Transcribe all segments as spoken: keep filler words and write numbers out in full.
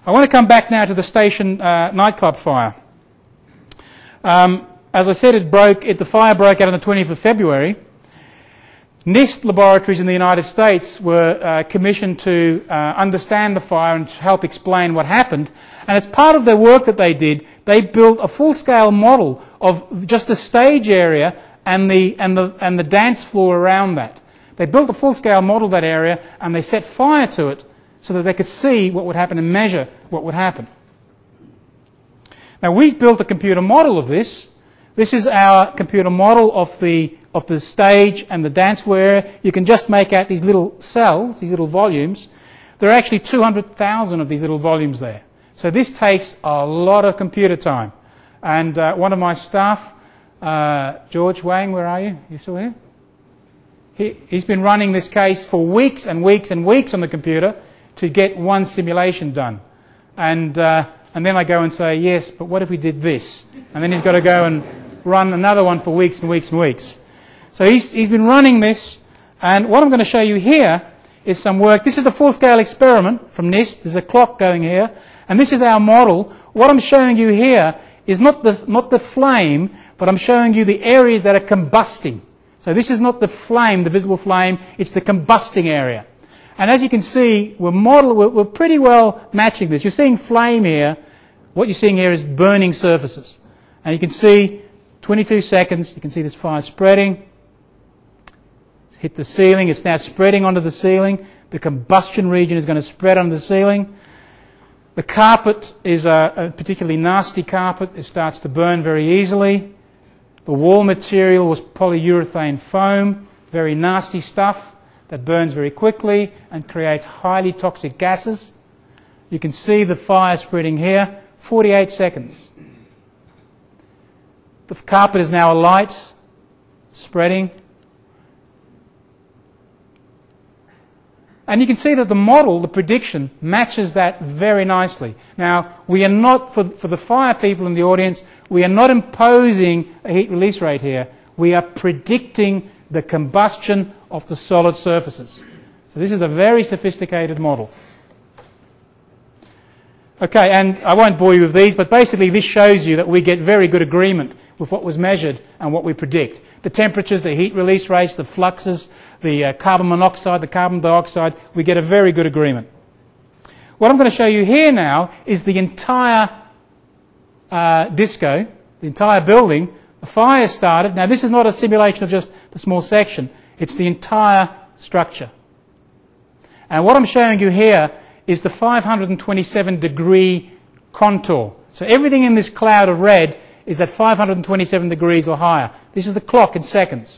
I want to come back now to the station uh, nightclub fire. Um, as I said, it broke. It, the fire broke out on the twentieth of February. NIST laboratories in the United States were uh, commissioned to uh, understand the fire and help explain what happened. And as part of their work that they did, they built a full-scale model of just the stage area and the and the and the dance floor around that. They built a full-scale model of that area and they set fire to it, so that they could see what would happen and measure what would happen. Now, we've built a computer model of this. This is our computer model of the, of the stage and the dance floor area. You can just make out these little cells, these little volumes. There are actually two hundred thousand of these little volumes there. So this takes a lot of computer time. And uh, one of my staff, uh, George Wang, where are you? You still here? He, he's been running this case for weeks and weeks and weeks on the computer to get one simulation done. And, uh, and then I go and say, yes, but what if we did this? And then he's got to go and run another one for weeks and weeks and weeks. So he's, he's been running this, and what I'm going to show you here is some work. This is the full-scale experiment from NIST. There's a clock going here, and this is our model. What I'm showing you here is not the, not the flame, but I'm showing you the areas that are combusting. So this is not the flame, the visible flame, it's the combusting area. And as you can see, we're, model, we're, we're pretty well matching this. You're seeing flame here. What you're seeing here is burning surfaces. And you can see twenty-two seconds. You can see this fire spreading. It's hit the ceiling. It's now spreading onto the ceiling. The combustion region is going to spread onto the ceiling. The carpet is a, a particularly nasty carpet. It starts to burn very easily. The wall material was polyurethane foam, very nasty stuff that burns very quickly and creates highly toxic gases. You can see the fire spreading here, forty-eight seconds. The carpet is now alight, spreading. And you can see that the model, the prediction, matches that very nicely. Now, we are not, for, for the fire people in the audience, we are not imposing a heat release rate here. We are predicting the combustion of the solid surfaces. So this is a very sophisticated model. Okay, and I won't bore you with these, but basically this shows you that we get very good agreement with what was measured and what we predict. The temperatures, the heat release rates, the fluxes, the uh, carbon monoxide, the carbon dioxide, we get a very good agreement. What I'm going to show you here now is the entire uh, disco, the entire building. The fire started. Now, this is not a simulation of just the small section. It's the entire structure. And what I'm showing you here is the five hundred twenty-seven degree contour. So everything in this cloud of red is at five hundred twenty-seven degrees or higher. This is the clock in seconds.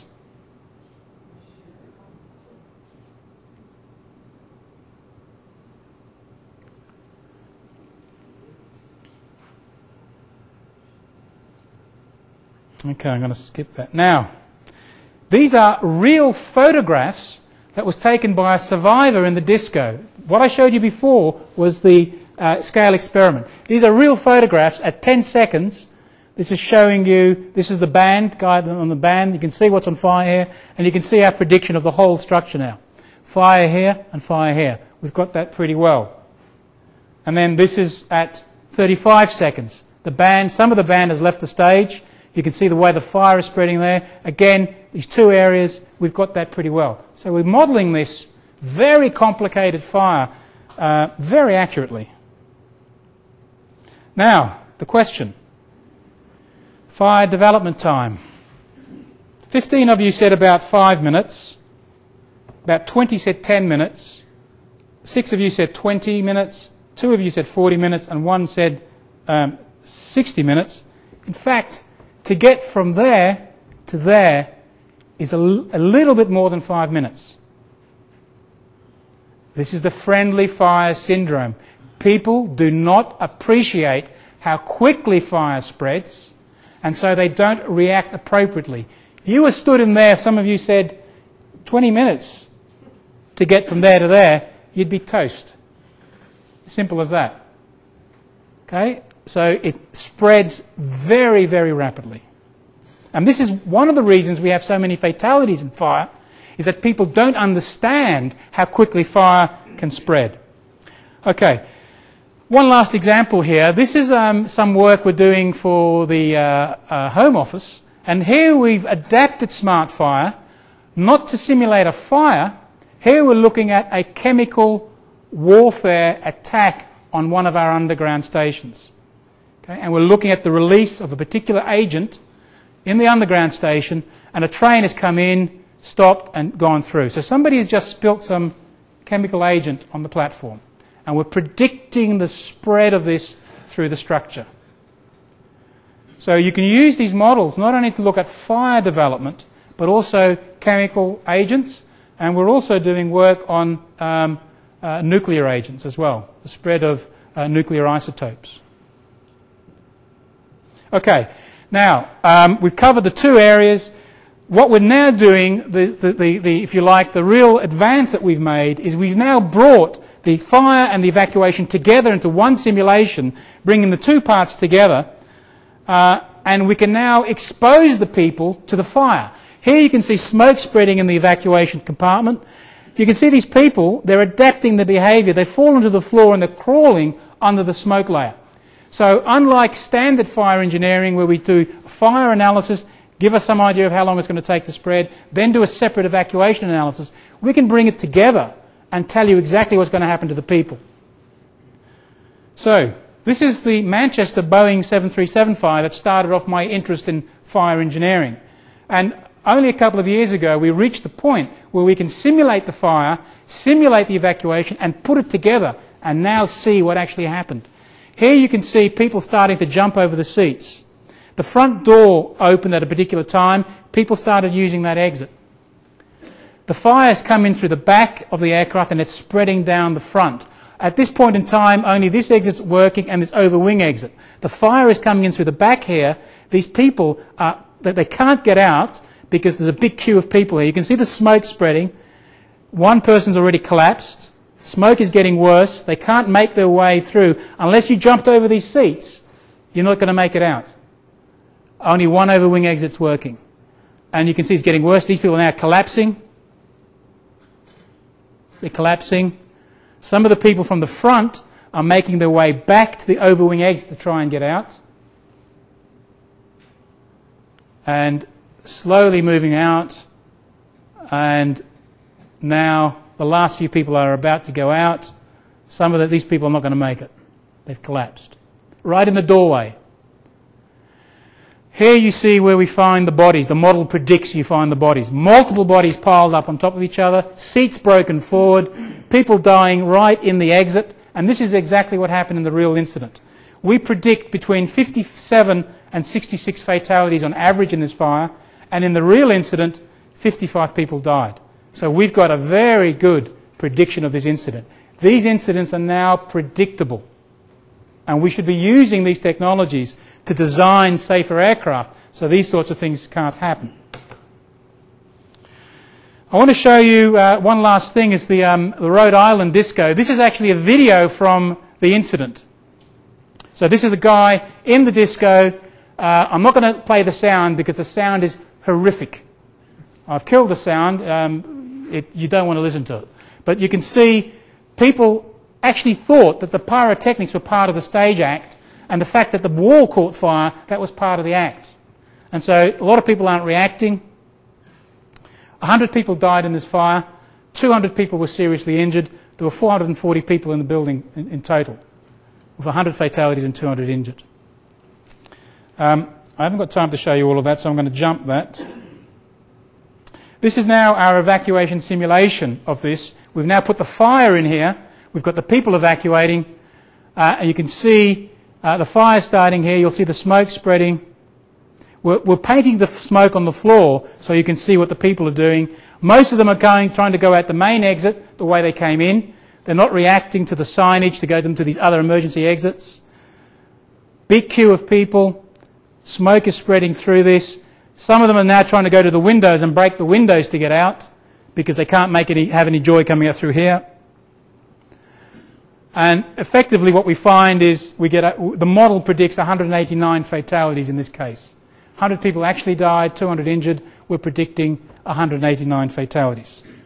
Okay, I'm going to skip that. Now, these are real photographs that was taken by a survivor in the disco. What I showed you before was the uh, scale experiment. These are real photographs at ten seconds. This is showing you, this is the band, guide on the band. You can see what's on fire here, and you can see our prediction of the whole structure now. Fire here and fire here. We've got that pretty well. And then this is at thirty-five seconds. The band, some of the band has left the stage. You can see the way the fire is spreading there. Again, these two areas, we've got that pretty well. So we're modelling this very complicated fire uh, very accurately. Now, the question. Fire development time. fifteen of you said about five minutes. About twenty said ten minutes. Six of you said twenty minutes. Two of you said forty minutes. And one said um, sixty minutes. In fact, to get from there to there is a, a little bit more than five minutes. This is the friendly fire syndrome. People do not appreciate how quickly fire spreads, and so they don't react appropriately. If you were stood in there, some of you said twenty minutes to get from there to there, you'd be toast. Simple as that. Okay? So it spreads very, very rapidly. And this is one of the reasons we have so many fatalities in fire, is that people don't understand how quickly fire can spread. Okay. One last example here. This is um, some work we're doing for the uh, uh, Home Office, and here we've adapted Smart Fire not to simulate a fire. Here we're looking at a chemical warfare attack on one of our underground stations. Okay? And we're looking at the release of a particular agent in the underground station, and a train has come in, stopped and gone through. So somebody has just spilt some chemical agent on the platform, and we're predicting the spread of this through the structure. So you can use these models not only to look at fire development, but also chemical agents, and we're also doing work on um, uh, nuclear agents as well, the spread of uh, nuclear isotopes. Okay, now um, we've covered the two areas. What we're now doing, the, the, the, the, if you like, the real advance that we've made is we've now brought the fire and the evacuation together into one simulation, bringing the two parts together, uh, and we can now expose the people to the fire. Here you can see smoke spreading in the evacuation compartment. You can see these people, they're adapting the behaviour. They fall onto the floor and they're crawling under the smoke layer. So unlike standard fire engineering where we do fire analysis, give us some idea of how long it's going to take to spread, then do a separate evacuation analysis, we can bring it together and tell you exactly what's going to happen to the people. So, this is the Manchester Boeing seven thirty-seven fire that started off my interest in fire engineering. And only a couple of years ago we reached the point where we can simulate the fire, simulate the evacuation and put it together and now see what actually happened. Here you can see people starting to jump over the seats. The front door opened at a particular time. People started using that exit. The fire's come in through the back of the aircraft and it's spreading down the front. At this point in time, only this exit's working and this over-wing exit. The fire is coming in through the back here. These people, are, they can't get out because there's a big queue of people here. You can see the smoke spreading. One person's already collapsed. Smoke is getting worse. They can't make their way through. Unless you jumped over these seats, you're not going to make it out. Only one over-wing exit's working. And you can see it's getting worse. These people are now collapsing. They're collapsing. Some of the people from the front are making their way back to the over-wing exit to try and get out. And slowly moving out. And now the last few people are about to go out. Some of the, these people are not going to make it. They've collapsed. Right in the doorway. Here you see where we find the bodies. The model predicts you find the bodies. Multiple bodies piled up on top of each other, seats broken forward, people dying right in the exit, and this is exactly what happened in the real incident. We predict between fifty-seven and sixty-six fatalities on average in this fire, and in the real incident, fifty-five people died. So we've got a very good prediction of this incident. These incidents are now predictable. And we should be using these technologies to design safer aircraft so these sorts of things can't happen. I want to show you uh, one last thing is the, um, the Rhode Island disco. This is actually a video from the incident. So this is a guy in the disco. Uh, I'm not going to play the sound because the sound is horrific. I've killed the sound. Um, it, you don't want to listen to it. But you can see people actually thought that the pyrotechnics were part of the stage act, and the fact that the wall caught fire, that was part of the act. And so a lot of people aren't reacting. one hundred people died in this fire. two hundred people were seriously injured. There were four hundred forty people in the building in, in total, with one hundred fatalities and two hundred injured. Um, I haven't got time to show you all of that, so I'm going to jump that. This is now our evacuation simulation of this. We've now put the fire in here. We've got the people evacuating, uh, and you can see uh, the fire starting here. You'll see the smoke spreading. We're, we're painting the smoke on the floor so you can see what the people are doing. Most of them are going, trying to go out the main exit the way they came in. They're not reacting to the signage to go them to these other emergency exits. Big queue of people. Smoke is spreading through this. Some of them are now trying to go to the windows and break the windows to get out because they can't make any, have any joy coming out through here. And effectively what we find is we get a, the model predicts one hundred eighty-nine fatalities in this case. one hundred people actually died, two hundred injured. We're predicting one hundred eighty-nine fatalities.